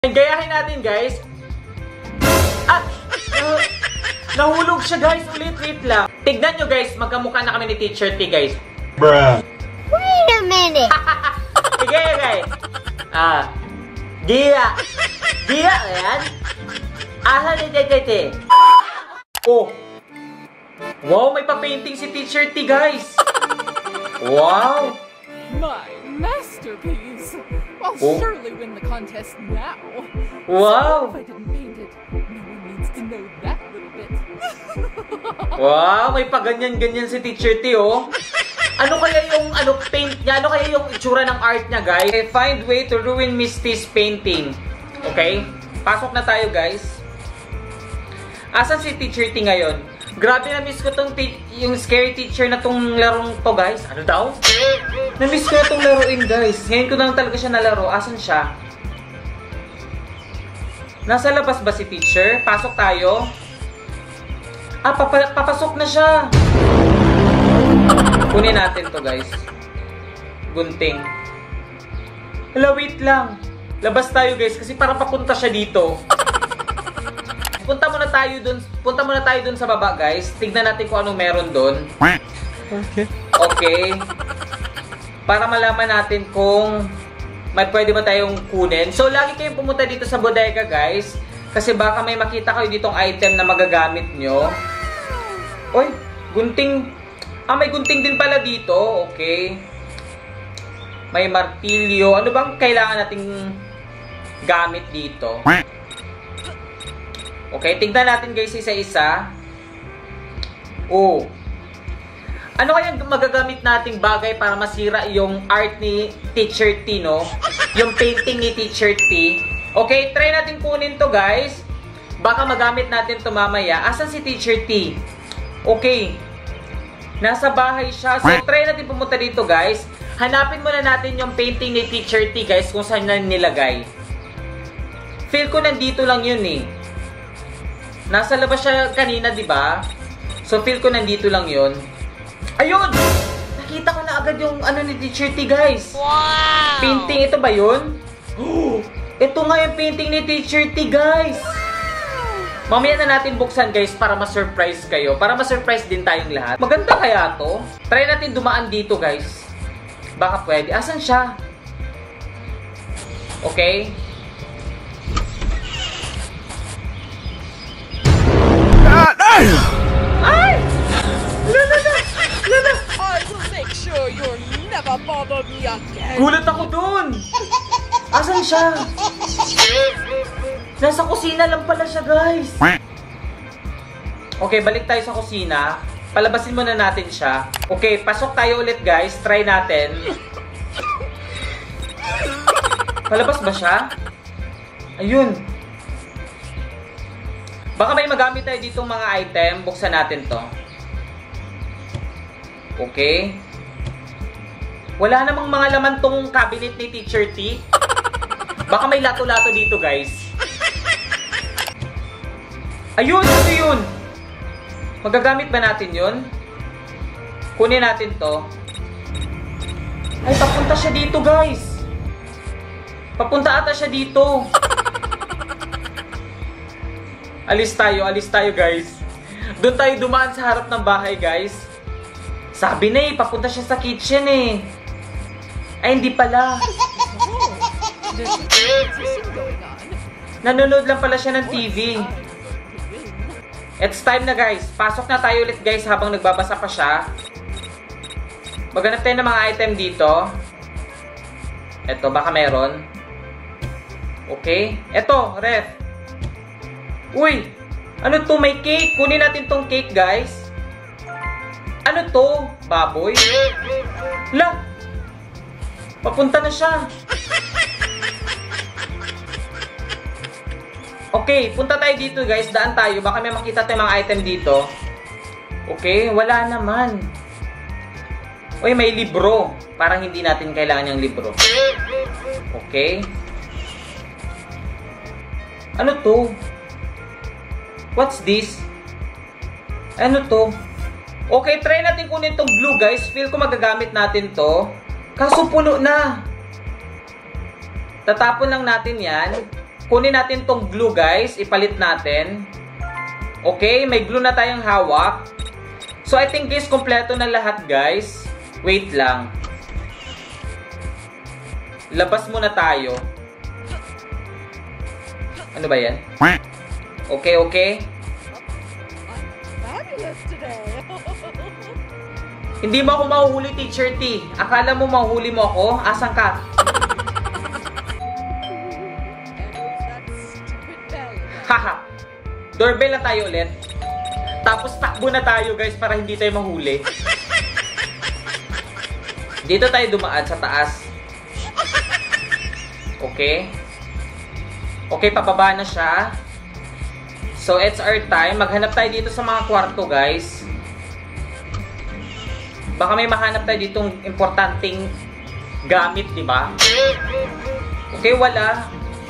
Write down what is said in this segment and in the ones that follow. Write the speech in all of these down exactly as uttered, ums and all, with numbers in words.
Gayahin natin, guys. At, uh, nahulog siya, guys. Ulit, wait lang. Tignan nyo, guys. Magkamukha na kami ni Teacher T, guys. Bruh. Wait a minute. Sige, guys. Ah. Dia. Dia, ayan. Asa ni Teacher T? Oh. Wow, may pa-painting si Teacher T, guys. Wow. My masterpiece! I'll Oh. surely win the contest now. Wow. So if I didn't paint it, no one needs to know that little bit. Wow, may pa-ganyan-ganyan si Teacher T, oh. Ano kaya yung ano paint niya? Ano kaya yung itsura ng art niya, guys? Okay, find way to ruin Misty's painting. Okay? Pasok na tayo, guys. Asan si Teacher T ngayon? Grabe, na-miss ko tong yung scary teacher na tong larong to, guys. Ano daw? Na-miss ko na tong laruin, guys. Ngayon ko lang talaga siya nalaro. Asan siya? Nasa labas ba si teacher? Pasok tayo. Ah, papa papasok na siya. Kunin natin to, guys. Gunting. Hala, wait lang. Labas tayo, guys, kasi parang papunta siya dito. Punta muna tayo dun, punta muna tayo dun sa baba, guys. Tignan natin kung anong meron dun. Okay. Okay. Para malaman natin kung may pwede ba tayong kunin. So, lagi kayong pumunta dito sa bodega, guys. Kasi baka may makita kayo ditong item na magagamit nyo. Oy, gunting. Ah, may gunting din pala dito. Okay. May martilyo. Ano bang kailangan nating gamit dito? Okay, tignan natin, guys, isa-isa. Oh. Ano kayang magagamit nating bagay para masira yung art ni Teacher T, no? Yung painting ni Teacher T. Okay, try natin kunin to, guys. Baka magamit natin to mamaya. Asan si Teacher T? Okay. Nasa bahay siya. So, try natin pumunta dito, guys. Hanapin muna natin yung painting ni Teacher T, guys, kung saan na nilagay. Feel ko nandito lang yun, eh. Nasa labas siya kanina, di ba? So, feel ko nandito lang yun. Ayun! Nakita ko na agad yung ano ni Teacher T, guys. Wow! Painting, ito ba yun? Oh, ito nga yung painting ni Teacher T, guys. Mamaya na natin buksan, guys, para ma-surprise kayo. Para ma-surprise din tayong lahat. Maganda kaya to? Try natin dumaan dito, guys. Baka pwede. Asan siya? Okay. Ay! Lala na! Lala! I will make sure you'll never bother me again. Gulat ako dun! Asan siya? Nasa kusina lang pala siya, guys. Okay, balik tayo sa kusina. Palabasin muna natin siya. Okay, pasok tayo ulit, guys. Try natin. Palabas ba siya? Ayun. Baka may magamit tayo ditong mga item. Buksan natin to. Okay. Wala namang mga laman tong cabinet ni Teacher T. Baka may lato-lato dito, guys. Ayun! Ano yun? Magagamit ba natin yun? Kunin natin to. Ay, papunta siya dito, guys. Papunta ata siya dito. Alis tayo, alis tayo, guys. Doon tayo dumaan sa harap ng bahay, guys. Sabi na eh, papunta siya sa kitchen eh. Ay, hindi pala. Nanonood lang pala siya ng T V. It's time na, guys. Pasok na tayo ulit, guys, habang nagbabasa pa siya. Maghanap tayo ng mga item dito. Eto, baka meron. Okay. Eto, ref. Uy! Ano to? May cake. Kunin natin tong cake, guys. Ano to? Baboy? La! Papunta na siya. Okay, punta tayo dito, guys. Daan tayo. Baka may makita tayong mga item dito. Okay, wala naman. Uy, may libro. Parang hindi natin kailangan yung libro. Okay. Ano to? What's this? Ano to? Okay, try natin kunin tong glue, guys. Feel ko magagamit natin to. Kaso puno na. Tatapon lang natin yan. kunin natin tong glue, guys. Ipalit natin. Okay, may glue na tayong hawak. So, I think, guys, kompleto na lahat, guys. Wait lang. Labas muna tayo. Ano ba yan? Okay, okay. Fabulous today. Hindi mo ako mahuhuli, Teacher T. Akala mo mahuhuli mo ako? Asan ka? Haha. Doorbell na tayo ulit. Tapos takbo na tayo, guys, para hindi tayo mahuli. Dito tayo dumaan sa taas. Okay. Okay, pababa na siya. So, it's our time. Maghanap tayo dito sa mga kwarto, guys. Baka may mahanap tayo ditong importanteng gamit, di ba? Okay, wala.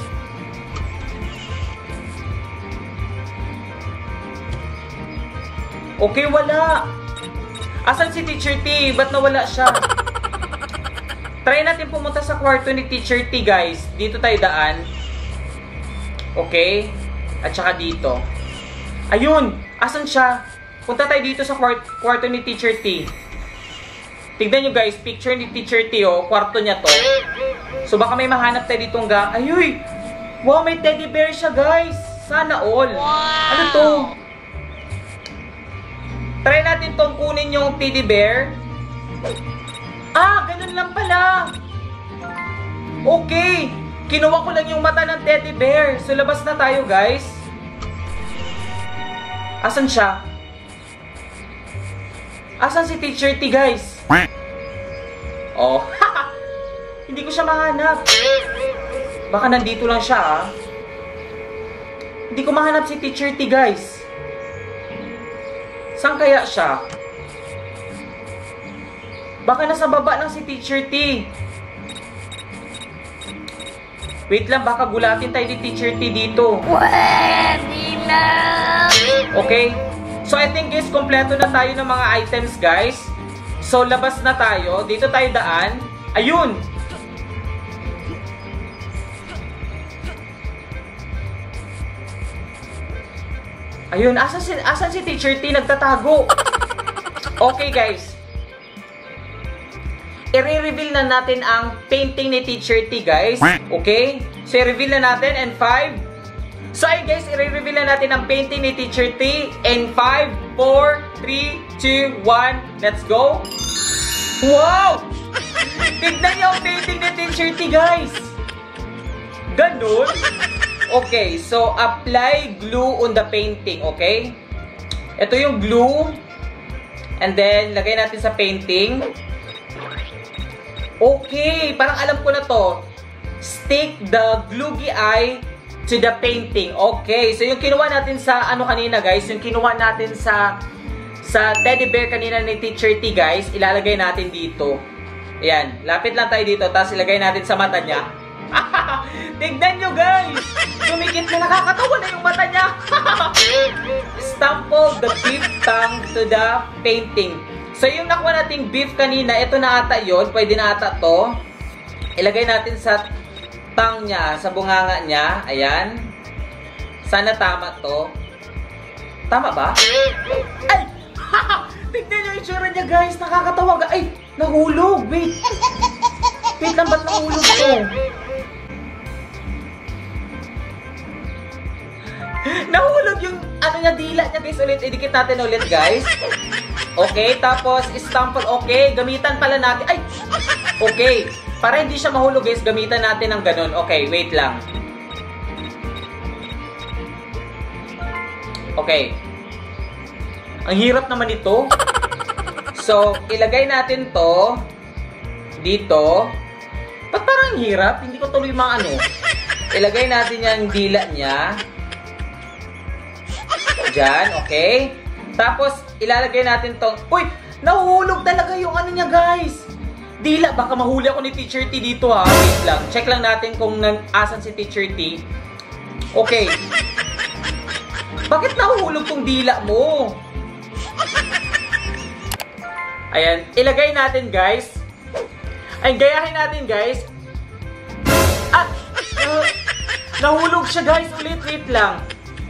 Okay, wala. Asan si Teacher T? Ba't nawala siya? Try natin pumunta sa kwarto ni Teacher T, guys. Dito tayo daan. Okay. At saka dito. Ayun! Asan siya? Punta tayo dito sa kwart kwarto ni Teacher T. Tignan nyo, guys. Picture ni Teacher T, oh. Kwarto niya to. So, baka may mahanap tayo ditong ga... Ayuy! Wow, may teddy bear siya, guys. Sana all. Wow. Ano to? Try natin tong kunin yung teddy bear. Ah, ganun lang pala. Okay. Kinuha ko lang yung mata ng teddy bear. So, labas na tayo, guys. Asan siya? Asan si Teacher T, guys? Oh, hindi ko siya mahanap. Baka nandito lang siya, ah. Hindi ko mahanap si Teacher T, guys. Saan kaya siya? Baka nasa baba lang si Teacher T. Wait lang, baka gulatin tayo ni Teacher T dito. Okay. So, I think, guys, kompleto na tayo ng mga items, guys. So, labas na tayo. Dito tayo daan. Ayun! Ayun, asan si, asan si Teacher T? Nagtatago. Okay, guys. I-reveal na natin ang painting ni Teacher T, guys. Okay? So, i-reveal na natin in five. So, ayun, guys, i-reveal na natin ang painting ni Teacher T in five, four, three, two, one. Let's go. Wow! Tignan niyo ang painting ni Teacher T, guys. Ganun. Okay, so apply glue on the painting, okay? Ito yung glue. And then, lagay natin sa painting. Okay, parang alam ko na to. Stick the gloogy eye to the painting. Okay, so yung kinuha natin sa ano kanina, guys, yung kinuha natin sa sa teddy bear kanina ni Teacher T, guys, ilalagay natin dito. Ayan, lapit lang tayo dito, tapos ilagay natin sa mata niya. Tignan nyo, guys! Dumikit na, nakakatawa na yung mata niya. Stample the beef tongue to the painting. So, yung nakuha nating beef kanina, ito na ata yun. Pwede na ata to. Ilagay natin sa tongue niya, sa bunganga niya. Ayan. Sana tama to. Tama ba? Ay! Tignan nyo yung itsura niya, guys. Nakakatawa. Ay! Nahulog! Wait! Wait lang, ba't nahulog to? Nahulog yung ano niya, dila niya, guys. Ulit, idikit natin ulit, guys. Okay, tapos stample. Okay, gamitan pala natin. Ay! Okay, para hindi siya mahulog, guys, gamitan natin ng ganun. Okay, wait lang. Okay. Ang hirap naman ito. So, ilagay natin to dito. Ba't parang hirap? Hindi ko tuloy mga ano. Ilagay natin yung dila niya. Diyan, okay? Tapos, ilalagay natin to. Uy! Nahuhulog talaga yung ano niya, guys. Dila, baka mahuli ako ni Teacher T dito, ha. Wait lang. Check lang natin kung asan si Teacher T. Okay. Bakit nahuhulog tong dila mo? Ayan. Ilagay natin, guys. Ay, gayahin natin, guys. Ah! Uh, Nahulog siya guys. Ulit, wait lang.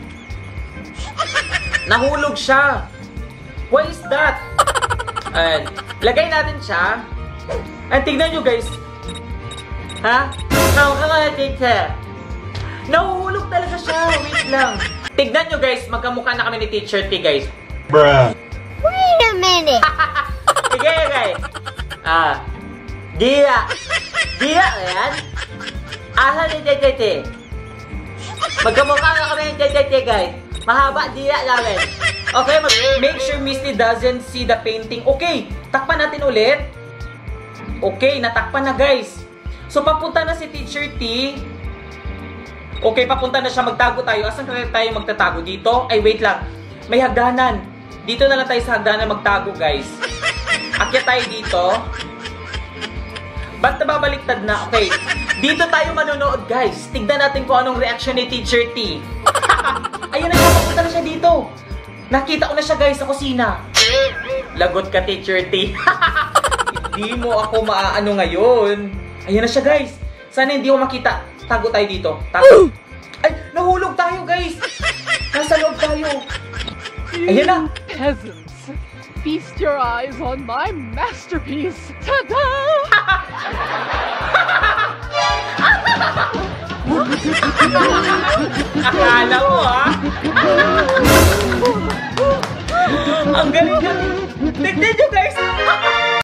Nahulog siya. Why is that? Ayan. Lagay natin siya. Ayan, tignan nyo guys. Ha? Tawag ka nga, teacher. Nahuhulog talaga siya. Wait lang. Tignan nyo guys. Magkamukha na kami ni Teacher T guys. Bruh. Wait a minute. Sige guys. Ah. Dia. Dia, ayan. Asa ni Teacher T? Magkamukha na kami ni Teacher T guys. Mahaba dia namin. Okay, make sure Misty doesn't see the painting. Okay, takpan natin ulit. Okay, natakpan na guys. So, papunta na si Teacher T. Okay, papunta na siya. Magtago tayo. Asan kaya tayo magtatago? Dito? Ay, wait lang. May hagdanan. Dito na lang tayo sa hagdanan magtago, guys. Akyat tayo dito. Ba't nababaliktad na? Okay. Dito tayo manonood, guys. Tignan natin kung anong reaction ni Teacher T. Ayun na siya. Papunta na siya dito. Nakita ko na siya, guys, sa kusina. Lagot ka, Teacher T. Hindi mo ako maaano ngayon. Ayun na siya, guys. Sana hindi ko makita. Tago tayo dito. Tago. Ay, nahulog tayo, guys. Nasa loob tayo. Ayun na. Peasants, feast your eyes on my masterpiece. Ta-da! Akala mo, ha? Ang galing-galing. Tignan nyo, guys.